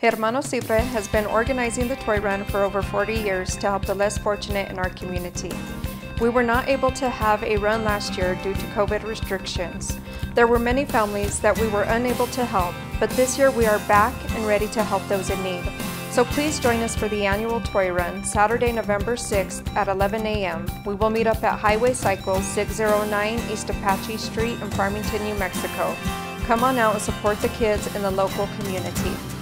Hermanos Libre has been organizing the toy run for over 40 years to help the less fortunate in our community. We were not able to have a run last year due to COVID restrictions. There were many families that we were unable to help, but this year we are back and ready to help those in need. So please join us for the annual toy run, Saturday, November 6th at 11 a.m. We will meet up at Highway Cycles 609 East Apache Street in Farmington, New Mexico. Come on out and support the kids in the local community.